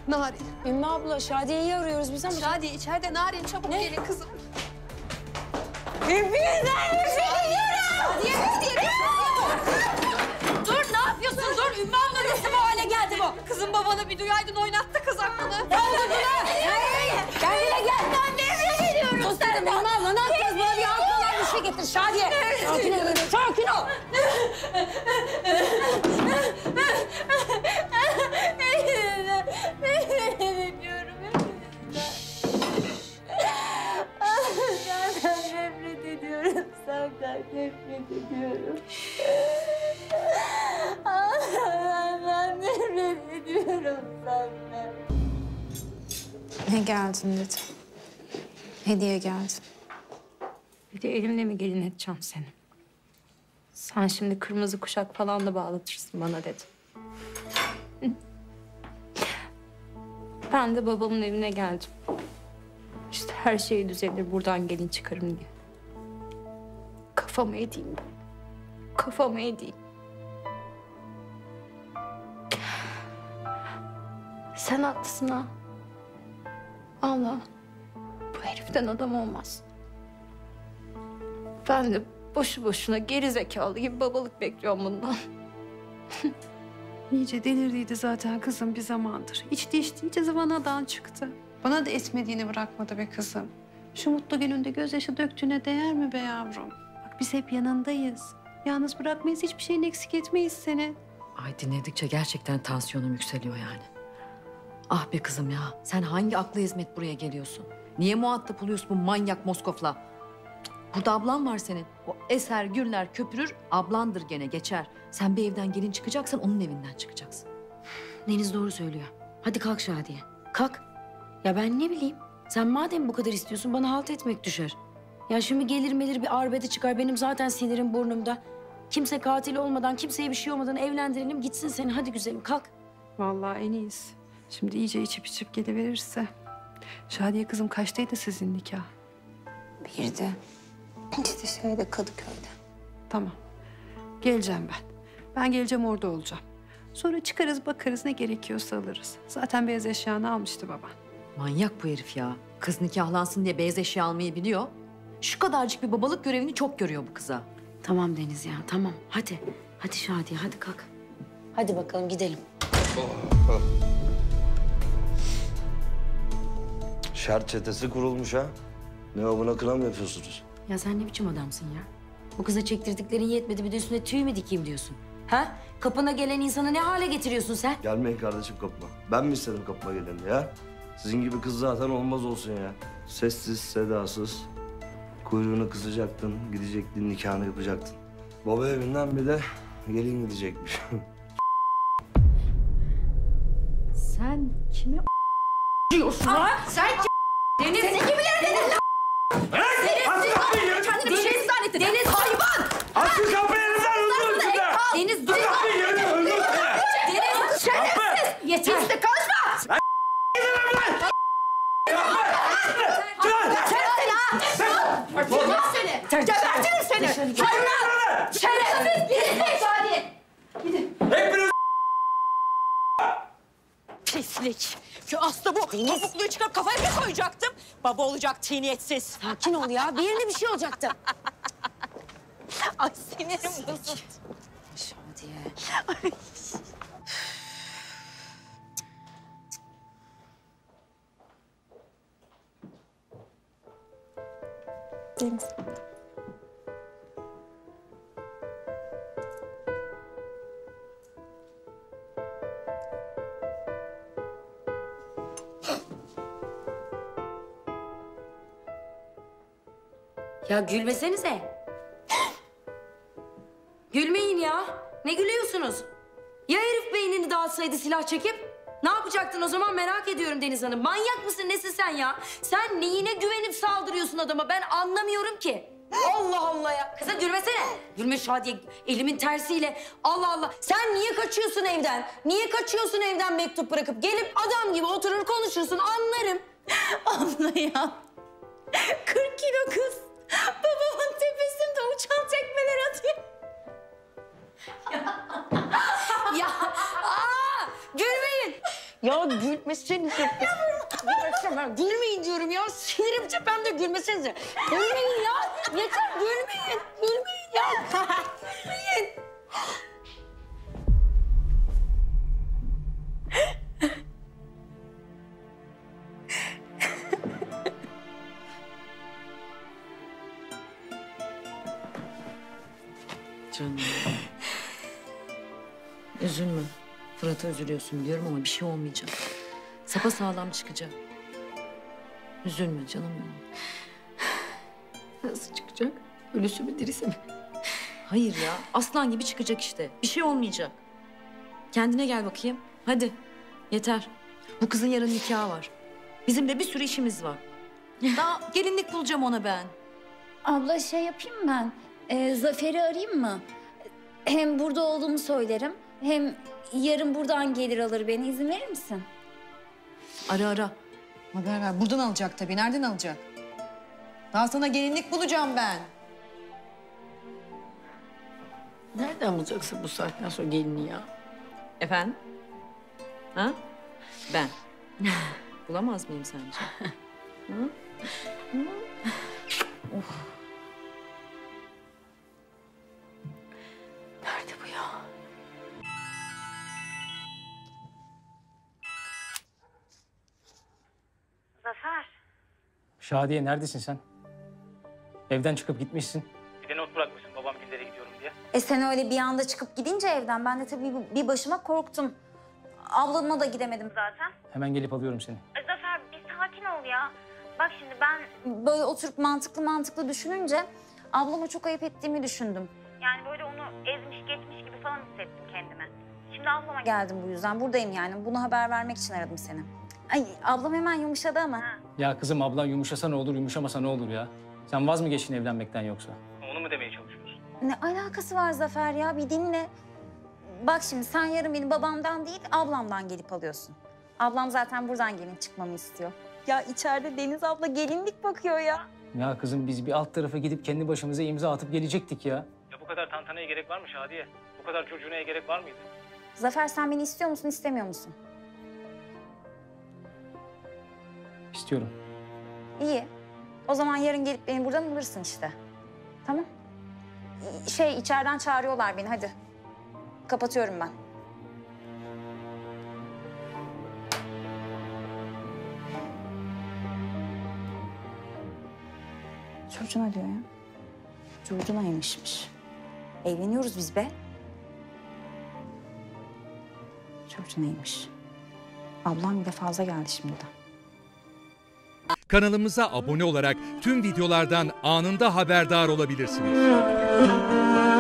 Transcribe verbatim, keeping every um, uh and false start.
Narin. Ümmü abla, Şadiye'yi arıyoruz biz ama... Şadiye içeride. Narin çabuk Ne? gelin kızım. Hepinizden nefret ediyorum! Şadiye ne diye? Dur, ne yapıyorsun? Dur, Ümmü abla nasıl bu hale geldi bu? Kızım babanı bir duyaydın oynattı kız aklını. Ne oldu buna? Kendine gel. Ben nefret ediyorum. Sus dedim Ümmü abla, ne yapacağız? Bana bir alkolar bir şey getir Şadiye. Sakin ol, sakin ol. Nefret ediyorum. Senden nefret ediyorum. Senden nefret ediyorum. Senden nefret ediyorum senden. Ne geldin dedi. Hediye geldi. Bir de elimle mi gelin edeceğim seni? Sen şimdi kırmızı kuşak falan da bağlatırsın bana dedi. Hı. Ben de babamın evine geldim. İşte her şey düzelir, buradan gelin çıkarım diye. Kafamı edeyim ben. Kafamı edeyim. Sen haklısın ha. Allah, bu heriften adam olmaz. Ben de boşu boşuna geri zekalı gibi babalık bekliyorum bundan. İyice delirdiydi zaten kızım bir zamandır. İçti içti iyice zıvanadan çıktı. Bana da etmediğini bırakmadı be kızım. Şu mutlu gününde gözyaşı döktüğüne değer mi be yavrum? Bak biz hep yanındayız. Yalnız bırakmayız, hiçbir şeyin eksik etmeyiz seni. Ay dinledikçe gerçekten tansiyonum yükseliyor yani. Ah be kızım ya, sen hangi akla hizmet buraya geliyorsun? Niye muhatap oluyorsun bu manyak Moskov'la? Burada ablan var senin. O eser, gürler, köpürür, ablandır gene geçer. Sen bir evden gelin çıkacaksan onun evinden çıkacaksın. Deniz doğru söylüyor. Hadi kalk Şadiye. Kalk. Ya ben ne bileyim. Sen madem bu kadar istiyorsun bana halt etmek düşer. Ya şimdi gelir melir bir arbede çıkar. Benim zaten sinirim burnumda. Kimse katil olmadan, kimseye bir şey olmadan evlendirelim gitsin seni. Hadi güzelim kalk. Vallahi en iyisi. Şimdi iyice içip içip geliverirse. Şadiye kızım kaçtaydı sizin nikah? Bir de işte şeyde Kadıköy'de. Tamam. Geleceğim ben. Ben geleceğim, orada olacağım. Sonra çıkarız bakarız, ne gerekiyorsa alırız. Zaten beyaz eşyanı almıştı baban. Manyak bu herif ya. Kız nikahlansın diye beyaz eşya almayı biliyor. Şu kadarcık bir babalık görevini çok görüyor bu kıza. Tamam Deniz ya tamam. Hadi. Hadi Şadiye hadi kalk. Hadi bakalım gidelim. Şart çetesi kurulmuş ha. Ne o, buna kına mı yapıyorsunuz? Ya sen ne biçim adamsın ya? Bu kıza çektirdiklerin yetmedi bir de üstüne tüy mü dikeyim diyorsun? Ha? Kapına gelen insanı ne hale getiriyorsun sen? Gelmeyin kardeşim kapıma. Ben mi istedim kapıma geleni ya? Sizin gibi kız zaten olmaz olsun ya. Sessiz, sedasız. Kuyruğunu kısacaktın, gidecektin, nikahını yapacaktın. Baba evinden bir de gelin gidecekmiş. Sen kimi diyorsun ha? Sen Deniz seni gibileri dedin lan! Deniz, kendini bir şey zannetti. Deniz hayvan! Açın kapıyı elimden, öldürün size! Deniz dur! Kapıyı yemin öldürün size! Deniz şerefsiz! Yeter! Kimse konuşma! Öldüreceğim seni! Gebertirim seni! Hayvan! Şerefsiz! Gidin Şadiye! Gidin! Hepiniz Pislik. Şu Aslı bu topukluyu çıkarıp kafaya bir koyacaktım. Baba olacak tiniyetsiz. Sakin ol ya. Bir yerine bir şey olacaktı. Ay sinirim bozuldu. Şadiye. Deniz. Ya gülmesenize. Gülmeyin ya. Ne gülüyorsunuz? Ya herif beynini dağıtsaydı silah çekip? Ne yapacaktın o zaman merak ediyorum Deniz Hanım. Manyak mısın nesin sen ya? Sen neyine güvenip saldırıyorsun adama ben anlamıyorum ki. Allah Allah ya. Kızım gülmesene. Gülme Şadiye elimin tersiyle. Allah Allah. Sen niye kaçıyorsun evden? Niye kaçıyorsun evden mektup bırakıp? Gelip adam gibi oturur konuşursun anlarım. Abla ya. kırk kilo kız. Babamın tepesinde uçan tekmeler atıyor. Ya aa, gülmeyin. Ya gülmesenize. Ben gülmeyin diyorum ya. Sinirim tepemde gülmesenize. Gülmeyin ya. Yeter gülmeyin. Gülmeyin ya. Gülmeyin. Canım. Üzülme. Fırat'a üzülüyorsun biliyorum ama bir şey olmayacak. Sapasağlam çıkacak. Üzülme canım benim. Nasıl çıkacak? Ölüsü mü dirisi mi? Hayır ya, aslan gibi çıkacak işte. Bir şey olmayacak. Kendine gel bakayım. Hadi, yeter. Bu kızın yarın nikahı var. Bizim de bir sürü işimiz var. Daha gelinlik bulacağım ona ben. Abla şey yapayım ben. Ee, Zafer'i arayayım mı? Hem burada olduğumu söylerim. Hem yarın buradan gelir alır beni. İzin verir misin? Ara ara. Haber ver. Buradan alacak tabii. Nereden alacak? Daha sana gelinlik bulacağım ben. Nereden bulacaksın bu saatten sonra gelini ya? Efendim? Ha? Ben. Bulamaz mıyım sence? Hı? Hı? Of. Nerede bu ya? Zafer. Şadiye neredesin sen? Evden çıkıp gitmişsin. Bir de not bırakmışsın babam gillere gidiyorum diye. E sen öyle bir anda çıkıp gidince evden ben de tabii bir başıma korktum. Ablama da gidemedim zaten. Hemen gelip alıyorum seni. E, Zafer bir sakin ol ya. Bak şimdi ben... Böyle oturup mantıklı mantıklı düşününce ablama çok ayıp ettiğimi düşündüm. Yani böyle onu ezmiş geçmiş gibi falan hissettim kendime. Şimdi ablama... Geldim bu yüzden. Buradayım yani. Bunu haber vermek için aradım seni. Ay ablam hemen yumuşadı ama. Ha. Ya kızım ablan yumuşasa ne olur, yumuşamasa ne olur ya? Sen vaz mı geçtin evlenmekten yoksa? Onu mu demeye çalışıyorsun? Ne alakası var Zafer ya? Bir dinle. Bak şimdi sen yarın beni babamdan değil ablamdan gelip alıyorsun. Ablam zaten buradan gelin çıkmamı istiyor. Ya içeride Deniz abla gelinlik bakıyor ya. Ya kızım biz bir alt tarafa gidip kendi başımıza imza atıp gelecektik ya. Ya bu kadar tantanaya gerek var mı Şadiye? Bu kadar curcunaya gerek var mıydı? Zafer sen beni istiyor musun istemiyor musun? İstiyorum. İyi. O zaman yarın gelip beni buradan alırsın işte. Tamam. Şey içeriden çağırıyorlar beni hadi. Kapatıyorum ben. Curcuna diyor ya. Curcuna'ymışmış. Evleniyoruz biz be. Curcuna'ymış. Ablam bir de fazla geldi şimdi de. Kanalımıza abone olarak tüm videolardan anında haberdar olabilirsiniz.